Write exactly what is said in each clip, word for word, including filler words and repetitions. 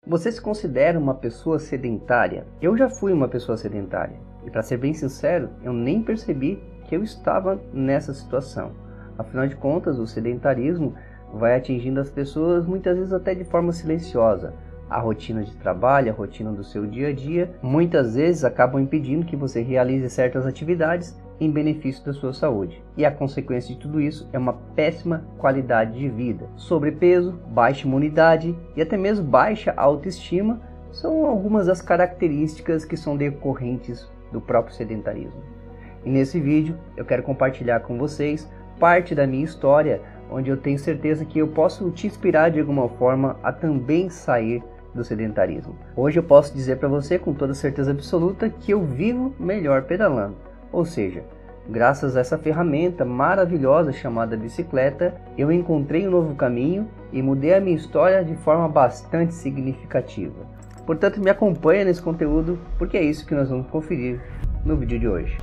Você se considera uma pessoa sedentária? Eu já fui uma pessoa sedentária. E para ser bem sincero, eu nem percebi que eu estava nessa situação. Afinal de contas, o sedentarismo vai atingindo as pessoas muitas vezes até de forma silenciosa. A rotina de trabalho, a rotina do seu dia a dia, muitas vezes acabam impedindo que você realize certas atividades em benefício da sua saúde. E a consequência de tudo isso é uma péssima qualidade de vida. Sobrepeso, baixa imunidade e até mesmo baixa autoestima são algumas das características que são decorrentes do próprio sedentarismo. E nesse vídeo eu quero compartilhar com vocês parte da minha história, onde eu tenho certeza que eu posso te inspirar de alguma forma a também sair do sedentarismo. Hoje eu posso dizer para você com toda certeza absoluta que eu vivo melhor pedalando. Ou seja, graças a essa ferramenta maravilhosa chamada bicicleta, eu encontrei um novo caminho e mudei a minha história de forma bastante significativa. Portanto, me acompanha nesse conteúdo, porque é isso que nós vamos conferir no vídeo de hoje.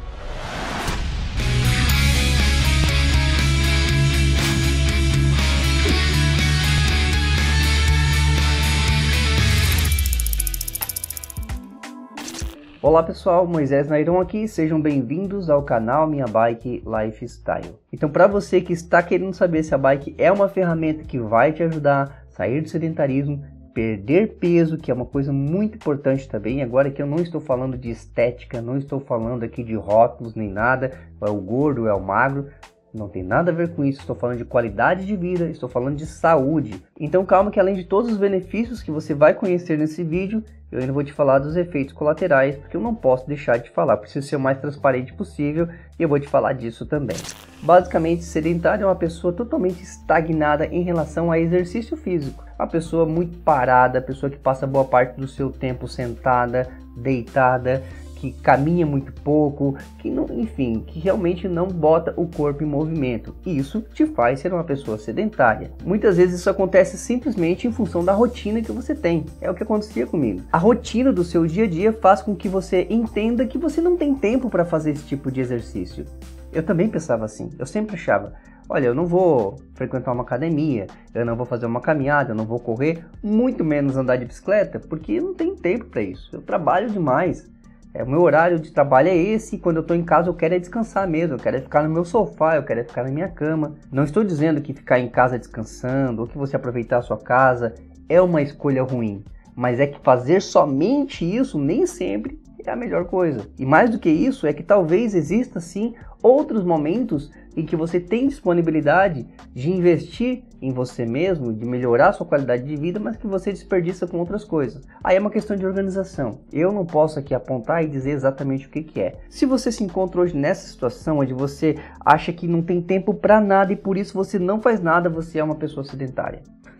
Olá pessoal, Moisés Nairon aqui, sejam bem-vindos ao canal Minha Bike Lifestyle. Então, para você que está querendo saber se a bike é uma ferramenta que vai te ajudar a sair do sedentarismo, perder peso, que é uma coisa muito importante também, agora que eu não estou falando de estética, não estou falando aqui de rótulos nem nada, é o gordo, é o magro, não tem nada a ver com isso, estou falando de qualidade de vida, estou falando de saúde. Então calma que além de todos os benefícios que você vai conhecer nesse vídeo, eu ainda vou te falar dos efeitos colaterais, porque eu não posso deixar de falar, preciso ser o mais transparente possível e eu vou te falar disso também. Basicamente, sedentário é uma pessoa totalmente estagnada em relação a exercício físico. Uma pessoa muito parada, pessoa que passa boa parte do seu tempo sentada, deitada, que caminha muito pouco, que não, enfim, que realmente não bota o corpo em movimento. E isso te faz ser uma pessoa sedentária. Muitas vezes isso acontece simplesmente em função da rotina que você tem. É o que acontecia comigo. A rotina do seu dia a dia faz com que você entenda que você não tem tempo para fazer esse tipo de exercício. Eu também pensava assim. Eu sempre achava, olha, eu não vou frequentar uma academia, eu não vou fazer uma caminhada, eu não vou correr, muito menos andar de bicicleta, porque eu não tenho tempo para isso. Eu trabalho demais. É, o meu horário de trabalho é esse, e quando eu estou em casa eu quero é descansar mesmo, eu quero é ficar no meu sofá, eu quero é ficar na minha cama. Não estou dizendo que ficar em casa descansando, ou que você aproveitar a sua casa é uma escolha ruim, mas é que fazer somente isso nem sempre é a melhor coisa. E mais do que isso, é que talvez exista sim outros momentos em que você tem disponibilidade de investir em você mesmo, de melhorar a sua qualidade de vida, mas que você desperdiça com outras coisas. Aí é uma questão de organização. Eu não posso aqui apontar e dizer exatamente o que que é. Se você se encontra hoje nessa situação onde você acha que não tem tempo para nada e por isso você não faz nada, você é uma pessoa sedentária.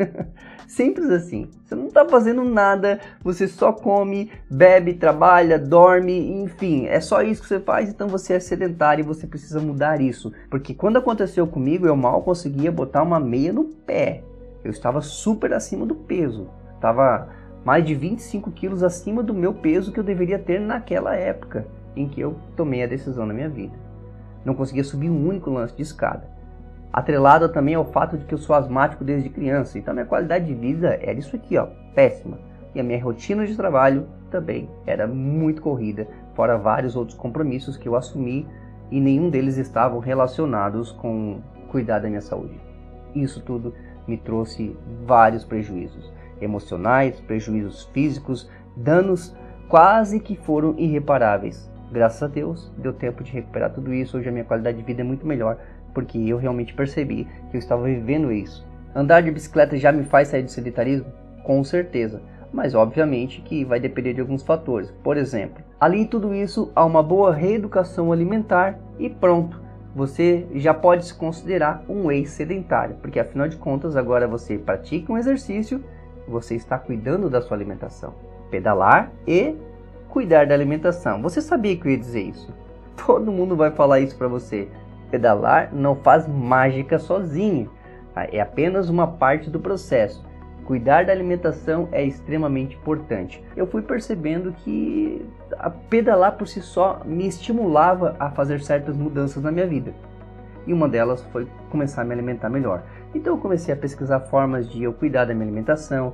Simples assim, você não está fazendo nada, você só come, bebe, trabalha, dorme, enfim, é só isso que você faz, então você é sedentário e você precisa mudar isso. Porque quando aconteceu comigo, eu mal conseguia botar uma meia no pé, eu estava super acima do peso, estava mais de vinte e cinco quilos acima do meu peso que eu deveria ter naquela época em que eu tomei a decisão na minha vida. Não conseguia subir um único lance de escada. Atrelado também ao fato de que eu sou asmático desde criança, então a minha qualidade de vida era isso aqui, ó, péssima. E a minha rotina de trabalho também era muito corrida, fora vários outros compromissos que eu assumi e nenhum deles estavam relacionados com cuidar da minha saúde. Isso tudo me trouxe vários prejuízos emocionais, prejuízos físicos, danos quase que foram irreparáveis. Graças a Deus, deu tempo de recuperar tudo isso, hoje a minha qualidade de vida é muito melhor, porque eu realmente percebi que eu estava vivendo isso. Andar de bicicleta já me faz sair do sedentarismo? Com certeza, mas obviamente que vai depender de alguns fatores. Por exemplo, além de tudo isso, há uma boa reeducação alimentar e pronto, você já pode se considerar um ex-sedentário, porque afinal de contas agora você pratica um exercício, você está cuidando da sua alimentação. Pedalar e cuidar da alimentação. Você sabia que eu ia dizer isso? Todo mundo vai falar isso para você. Pedalar não faz mágica sozinho, é apenas uma parte do processo. Cuidar da alimentação é extremamente importante. Eu fui percebendo que a pedalar por si só me estimulava a fazer certas mudanças na minha vida. E uma delas foi começar a me alimentar melhor. Então eu comecei a pesquisar formas de eu cuidar da minha alimentação,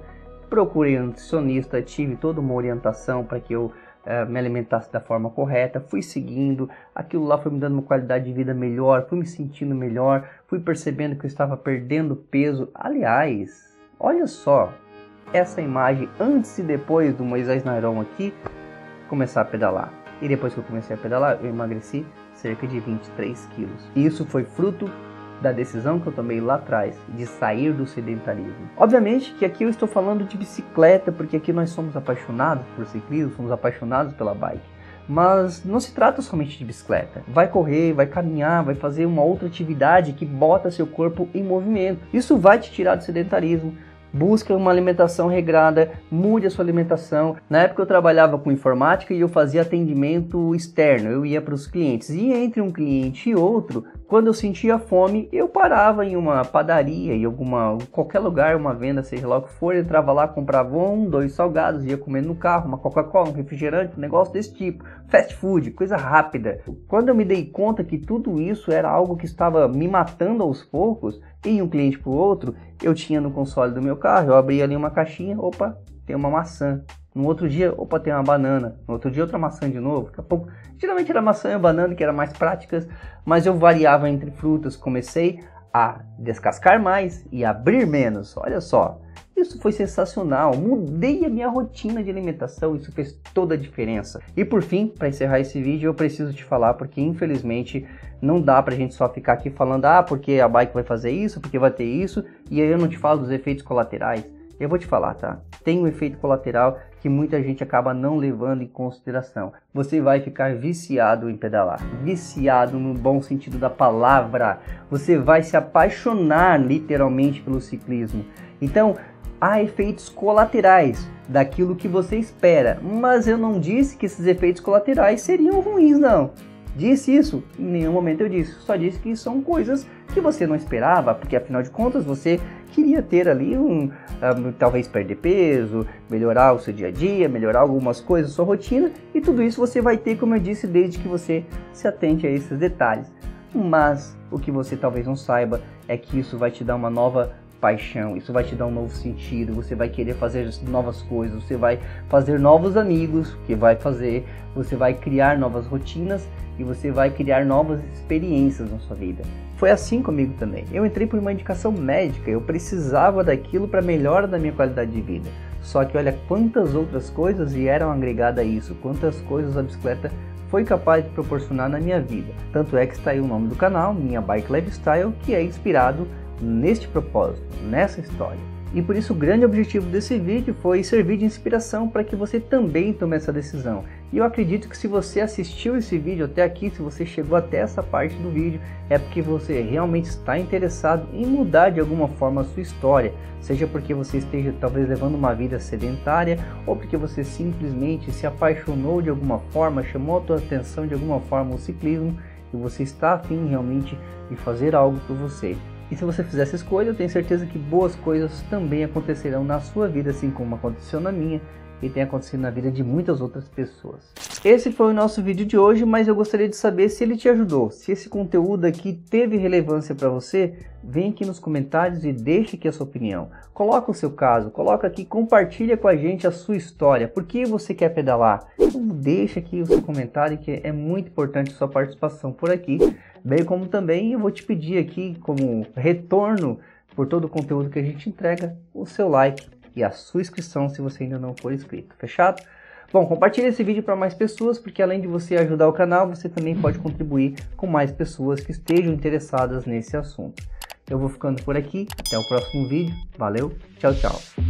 procurei um nutricionista, tive toda uma orientação para que eu uh, me alimentasse da forma correta, fui seguindo, aquilo lá foi me dando uma qualidade de vida melhor, fui me sentindo melhor, fui percebendo que eu estava perdendo peso. Aliás, olha só essa imagem antes e depois do Moisés Nairon aqui começar a pedalar. E depois que eu comecei a pedalar, eu emagreci cerca de vinte e três quilos. E isso foi fruto da decisão que eu tomei lá atrás, de sair do sedentarismo. Obviamente que aqui eu estou falando de bicicleta, porque aqui nós somos apaixonados por ciclismo, somos apaixonados pela bike. Mas não se trata somente de bicicleta. Vai correr, vai caminhar, vai fazer uma outra atividade que bota seu corpo em movimento. Isso vai te tirar do sedentarismo. Busca uma alimentação regrada, mude a sua alimentação. Na época eu trabalhava com informática e eu fazia atendimento externo, eu ia para os clientes. E entre um cliente e outro, quando eu sentia fome, eu parava em uma padaria, em alguma, qualquer lugar, uma venda, seja lá o que for, eu entrava lá, comprava um, dois salgados, ia comendo no carro, uma Coca-Cola, um refrigerante, um negócio desse tipo. Fast food, coisa rápida. Quando eu me dei conta que tudo isso era algo que estava me matando aos poucos, e um cliente para o outro, eu tinha no console do meu carro, eu abria ali uma caixinha, opa, tem uma maçã. No outro dia, opa, tem uma banana. No outro dia, outra maçã de novo. Daqui a pouco, geralmente era maçã e banana, que eram mais práticas, mas eu variava entre frutas. Comecei a descascar mais e abrir menos. Olha só, isso foi sensacional. Mudei a minha rotina de alimentação, isso fez toda a diferença. E por fim, para encerrar esse vídeo, eu preciso te falar, porque infelizmente não dá pra gente só ficar aqui falando, ah, porque a bike vai fazer isso, porque vai ter isso, e aí eu não te falo dos efeitos colaterais. Eu vou te falar, tá? Tem um efeito colateral que muita gente acaba não levando em consideração. Você vai ficar viciado em pedalar. Viciado no bom sentido da palavra. Você vai se apaixonar literalmente pelo ciclismo. Então, há efeitos colaterais daquilo que você espera. Mas eu não disse que esses efeitos colaterais seriam ruins, não. Disse isso? Em nenhum momento eu disse. Só disse que são coisas que você não esperava, porque afinal de contas você queria ter ali um, um talvez perder peso, melhorar o seu dia a dia, melhorar algumas coisas, sua rotina, e tudo isso você vai ter, como eu disse, desde que você se atente a esses detalhes. Mas o que você talvez não saiba é que isso vai te dar uma nova paixão, isso vai te dar um novo sentido, você vai querer fazer novas coisas, você vai fazer novos amigos, que vai fazer, você vai criar novas rotinas e você vai criar novas experiências na sua vida. Foi assim comigo também. Eu entrei por uma indicação médica, eu precisava daquilo para melhora da minha qualidade de vida. Só que olha quantas outras coisas vieram agregadas a isso, quantas coisas a bicicleta foi capaz de proporcionar na minha vida. Tanto é que está aí o nome do canal, Minha Bike Lifestyle, que é inspirado neste propósito, nessa história. E por isso o grande objetivo desse vídeo foi servir de inspiração para que você também tome essa decisão. E eu acredito que se você assistiu esse vídeo até aqui, se você chegou até essa parte do vídeo, é porque você realmente está interessado em mudar de alguma forma a sua história. Seja porque você esteja talvez levando uma vida sedentária, ou porque você simplesmente se apaixonou de alguma forma, chamou a sua atenção de alguma forma o ciclismo, e você está afim realmente de fazer algo por você. E se você fizer essa escolha, eu tenho certeza que boas coisas também acontecerão na sua vida, assim como aconteceu na minha e tem acontecido na vida de muitas outras pessoas. Esse foi o nosso vídeo de hoje, mas eu gostaria de saber se ele te ajudou. Se esse conteúdo aqui teve relevância para você, vem aqui nos comentários e deixe aqui a sua opinião. Coloca o seu caso, coloca aqui, compartilha com a gente a sua história. Por que você quer pedalar? Então deixa aqui o seu comentário, que é muito importante a sua participação por aqui. Bem como também eu vou te pedir aqui, como retorno por todo o conteúdo que a gente entrega, o seu like e a sua inscrição se você ainda não for inscrito. Fechado? Bom, compartilhe esse vídeo para mais pessoas, porque além de você ajudar o canal, você também pode contribuir com mais pessoas que estejam interessadas nesse assunto. Eu vou ficando por aqui, até o próximo vídeo. Valeu, tchau, tchau.